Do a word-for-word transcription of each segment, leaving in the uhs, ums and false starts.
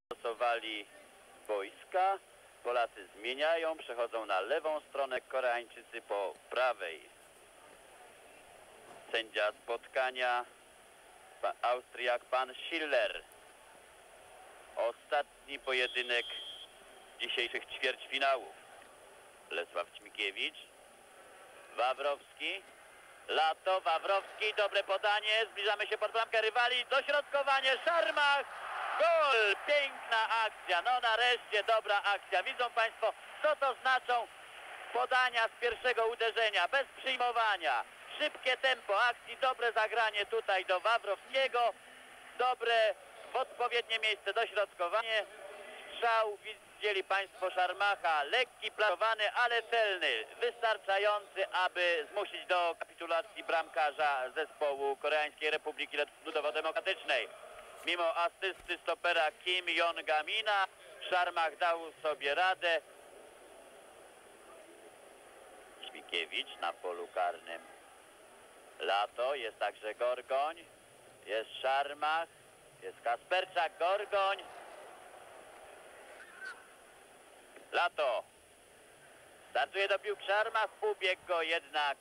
Stosowali wojska. Polacy zmieniają, przechodzą na lewą stronę, Koreańczycy po prawej. Sędzia spotkania, pan Austriak, pan Schiller. Ostatni pojedynek dzisiejszych ćwierćfinałów. Lesław Ćmikiewicz, Wawrowski, Lato, Wawrowski, dobre podanie, zbliżamy się pod bramkę rywali, dośrodkowanie, Szarmach, gol, piękna akcja, no nareszcie dobra akcja. Widzą Państwo, co to znaczą podania z pierwszego uderzenia, bez przyjmowania, szybkie tempo akcji, dobre zagranie tutaj do Wawrowskiego, dobre w odpowiednie miejsce dośrodkowanie, strzał, widzieli Państwo Szarmacha, lekki, planowany, ale celny, wystarczający, aby zmusić do kapitulacji bramkarza zespołu Koreańskiej Republiki Ludowo-Demokratycznej. Mimo asysty stopera Kim Jong-Mina, Szarmach dał sobie radę. Ćmikiewicz na polu karnym. Lato, jest także Gorgoń, jest Szarmach, jest Kasperczak, Gorgoń. Lato. Startuje do piłki Szarmach, ubiegł go jednak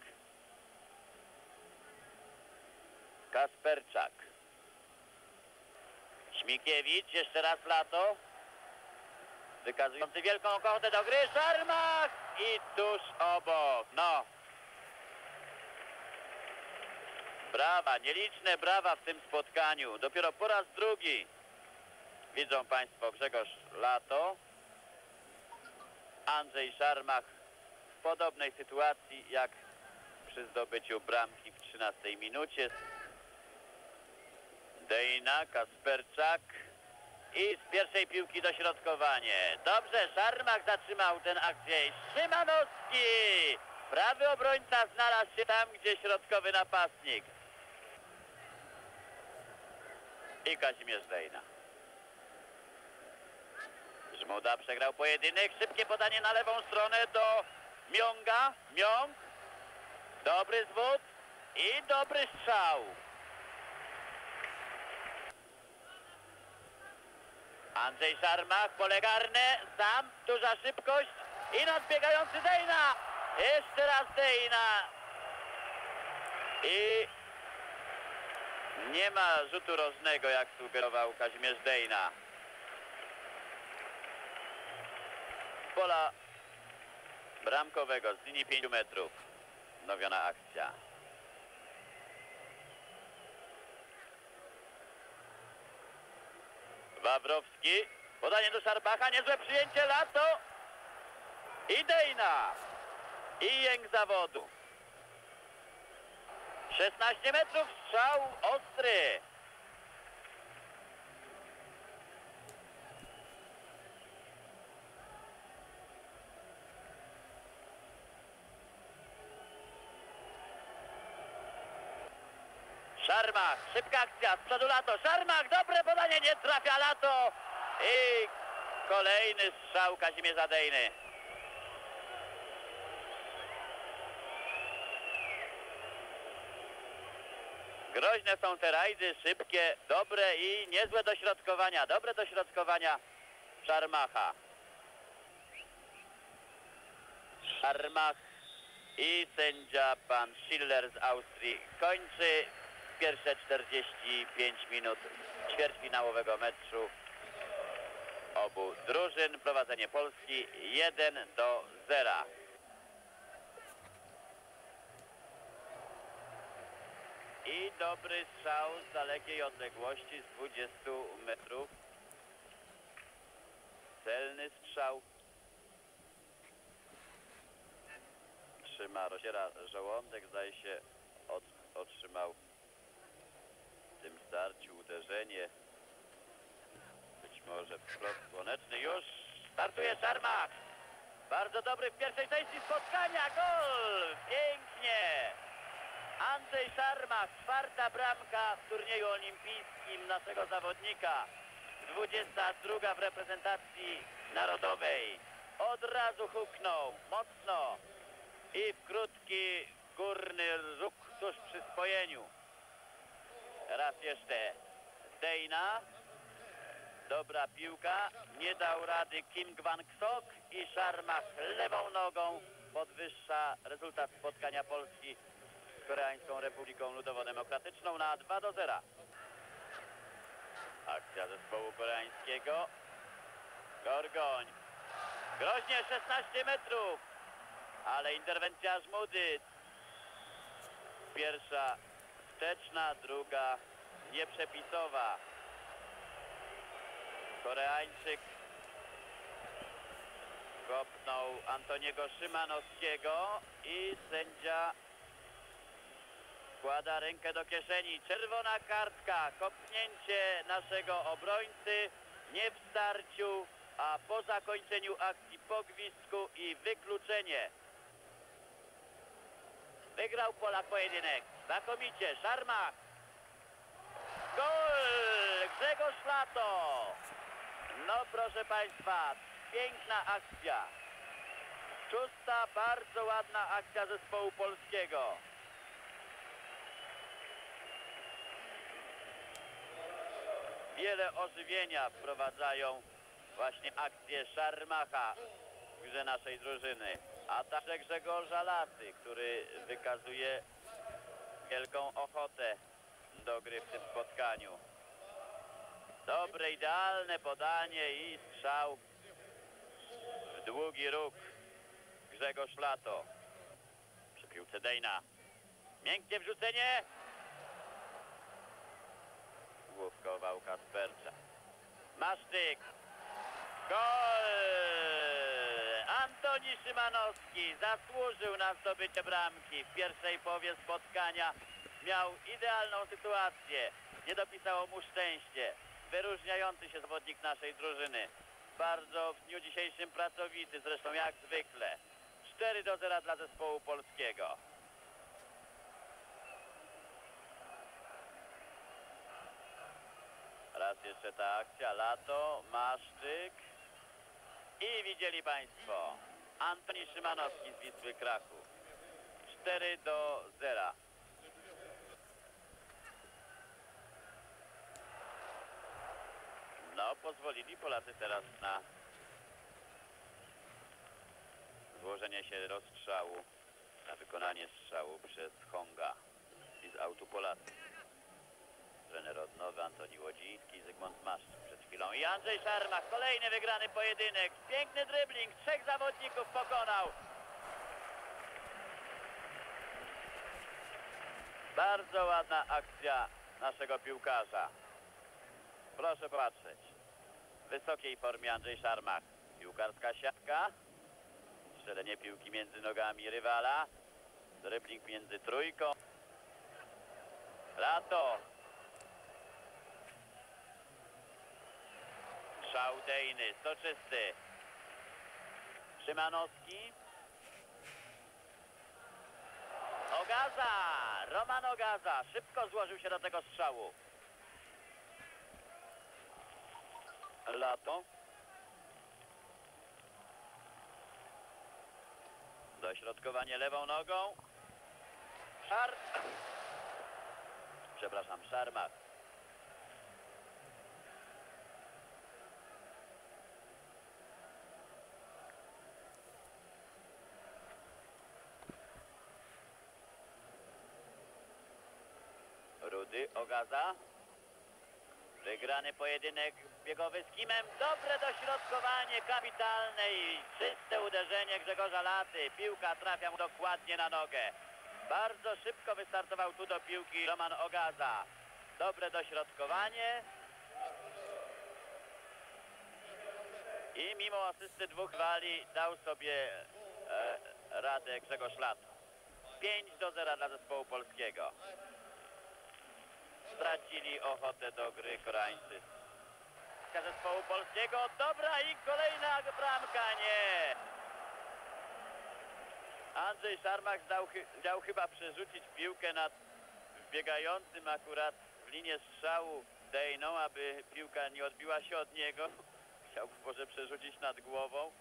Kasperczak. Ćmikiewicz, jeszcze raz Lato. Wykazujący wielką ochotę do gry, Szarmach i tuż obok. No. Brawa, nieliczne brawa w tym spotkaniu. Dopiero po raz drugi widzą Państwo Grzegorz Lato, Andrzej Szarmach w podobnej sytuacji jak przy zdobyciu bramki w trzynastej minucie. Dejna, Kasperczak i z pierwszej piłki dośrodkowanie. Dobrze, Szarmach zatrzymał tę akcję. Szymanowski! Prawy obrońca znalazł się tam, gdzie środkowy napastnik. I Kazimierz Dejna. Żmuda przegrał pojedynek. Szybkie podanie na lewą stronę do Mionga. Miong. Dobry zwód i dobry strzał. Andrzej Szarmach, pole karne, sam, duża szybkość i nadbiegający Dejna. Jeszcze raz Dejna. I nie ma rzutu rożnego, jak sugerował Kazimierz Dejna. Z pola bramkowego, z linii pięciu metrów. Wnowiona akcja. Wawrowski, podanie do Szarmacha, niezłe przyjęcie, Lato i Dejna. I jęk zawodu. szesnaście metrów, strzał ostry. Szarmach, szybka akcja, z przodu Lato, Szarmach, dobre podanie, nie trafia Lato i kolejny strzał Kazimierza Dejny. Groźne są te rajdy, szybkie, dobre i niezłe dośrodkowania, dobre dośrodkowania Szarmacha. Szarmach i sędzia pan Schiller z Austrii kończy pierwsze czterdzieści pięć minut ćwierćfinałowego meczu obu drużyn. Prowadzenie Polski jeden do zera. I dobry strzał z dalekiej odległości, z dwudziestu metrów. Celny strzał. Trzyma, rozciera żołądek, zdaje się od, otrzymał w tym starciu uderzenie. Być może wprost słoneczny. Już startuje Szarmach. Bardzo dobry w pierwszej części spotkania. Gol! Pięknie! Andrzej Szarmach, czwarta bramka w turnieju olimpijskim naszego zawodnika. dwudziesta druga w reprezentacji narodowej. Od razu huknął mocno i w krótki górny róg tuż przy spojeniu. Raz jeszcze Dejna. Dobra piłka, nie dał rady Kim Kwang-sok i Szarmach lewą nogą podwyższa rezultat spotkania Polski z Koreańską Republiką Ludowo-Demokratyczną na dwa do zera. Akcja zespołu koreańskiego. Gorgoń. Groźnie szesnaście metrów, ale interwencja Żmudy. Pierwsza wsteczna, druga nieprzepisowa. Koreańczyk kopnął Antoniego Szymanowskiego i sędzia wkłada rękę do kieszeni. Czerwona kartka, kopnięcie naszego obrońcy nie w starciu, a po zakończeniu akcji po gwizdku i wykluczenie. Wygrał Polak pojedynek. Znakomicie. Szarmach. Gol! Grzegorz Lato. No proszę Państwa, piękna akcja. Szósta, bardzo ładna akcja zespołu polskiego. Wiele ożywienia wprowadzają właśnie akcje Szarmacha w grze naszej drużyny, a także Grzegorza Laty, który wykazuje wielką ochotę do gry w tym spotkaniu. Dobre, idealne podanie i strzał w długi róg. Grzegorz Lato. Przy piłce Dejna. Miękkie wrzucenie. Główkował Kaspercza. Masztyk. Gol! Antoni Szymanowski zasłużył na zdobycie bramki. W pierwszej połowie spotkania miał idealną sytuację. Nie dopisało mu szczęście. Wyróżniający się zawodnik naszej drużyny. Bardzo w dniu dzisiejszym pracowity, zresztą jak zwykle. cztery do zera dla zespołu polskiego. Raz jeszcze ta akcja. Lato, Maszczyk. I widzieli Państwo, Antoni Szymanowski z Wisły Kraków. cztery do zera. No, pozwolili Polacy teraz na złożenie się rozstrzału, na wykonanie strzału przez Honga i z autu Polacy. Trener odnowy Antoni Łodziński, Zygmunt Maszczyk przed chwilą i Andrzej Szarmach. Kolejny wygrany pojedynek. Piękny dribbling. Trzech zawodników pokonał. Bardzo ładna akcja naszego piłkarza. Proszę patrzeć. W wysokiej formie Andrzej Szarmach. Piłkarska siatka. Strzelenie piłki między nogami rywala. Dribbling między trójką. Lato. Strzał Dejny, soczysty. Szymanowski. Ogaza! Roman Ogaza szybko złożył się do tego strzału. Lato. Dośrodkowanie lewą nogą. Szar... Przepraszam, Szarmach. Rudy, Ogaza. Wygrany pojedynek biegowy z Kimem. Dobre dośrodkowanie, kapitalne i czyste uderzenie Grzegorza Laty. Piłka trafia mu dokładnie na nogę. Bardzo szybko wystartował tu do piłki Roman Ogaza. Dobre dośrodkowanie. I mimo asysty dwóch wali dał sobie e, radę Grzegorz Lato. pięć do zera dla zespołu polskiego. Stracili ochotę do gry Koreańcy. Zespołu polskiego. Dobra i kolejna bramka. Nie. Andrzej Szarmach dał, dał chyba przerzucić piłkę nad wbiegającym akurat w linię strzału Dejną, aby piłka nie odbiła się od niego. Chciał może przerzucić nad głową.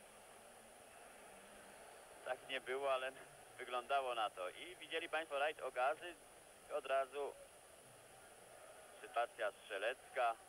Tak nie było, ale wyglądało na to. I widzieli Państwo rajd Ogazy. Od razu sytuacja strzelecka.